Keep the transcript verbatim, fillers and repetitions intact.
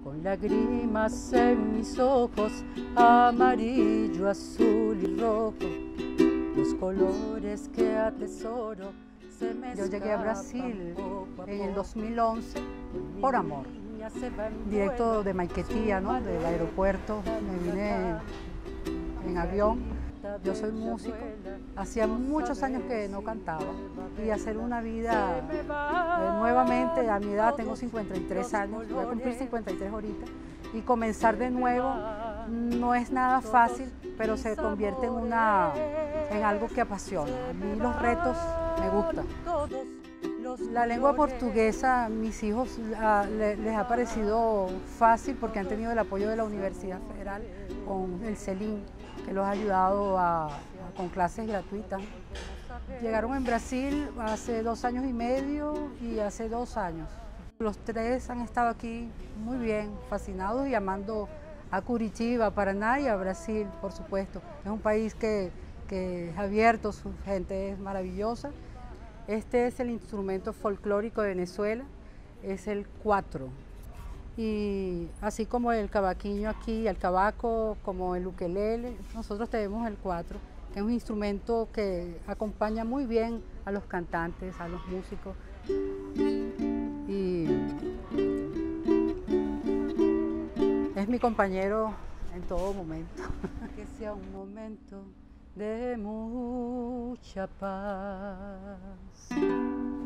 con lágrimas en mis ojos, amarillo, azul y rojo, los colores que atesoro se me Yo llegué a Brasil poco a en el poco. dos mil once por amor, directo de Maiquetía, ¿no? Del aeropuerto. Me vine en avión. Yo soy músico, hacía muchos años que no cantaba y hacer una vida eh, nuevamente a mi edad, tengo cincuenta y tres años, voy a cumplir cincuenta y tres ahorita, y comenzar de nuevo no es nada fácil, pero se convierte en, una, en algo que apasiona. A mí los retos me gustan. La lengua portuguesa, a mis hijos a, le, les ha parecido fácil porque han tenido el apoyo de la Universidad Federal con el CELIN, que los ha ayudado a, a, con clases gratuitas. Llegaron en Brasil hace dos años y medio y hace dos años. Los tres han estado aquí muy bien, fascinados y amando a Curitiba, a Paraná y a Brasil, por supuesto. Es un país que, que es abierto, su gente es maravillosa. Este es el instrumento folclórico de Venezuela, es el cuatro. Y así como el cavaquinho aquí, el cavaco, como el ukelele, nosotros tenemos el cuatro, que es un instrumento que acompaña muy bien a los cantantes, a los músicos. Y es mi compañero en todo momento. Que sea un momento de mucha paz.